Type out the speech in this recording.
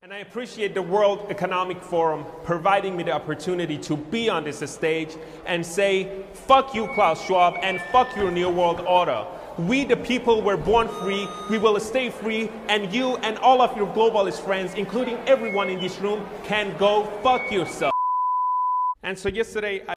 And I appreciate the World Economic Forum providing me the opportunity to be on this stage and say, fuck you, Klaus Schwab, and fuck your New World Order. We, the people, were born free, we will stay free, and you and all of your globalist friends, including everyone in this room, can go fuck yourself. And so yesterday,